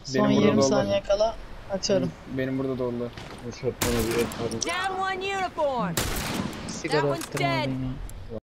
Son burada 20 da saniye kala açarım. Benim burada doldular. Şat bana bir et var. Down one uniform. Sigara That one's attırmadın dead. ya.